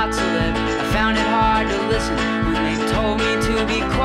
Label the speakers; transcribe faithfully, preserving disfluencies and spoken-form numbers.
Speaker 1: lot to live. I found it hard to listen when they told me to be quiet.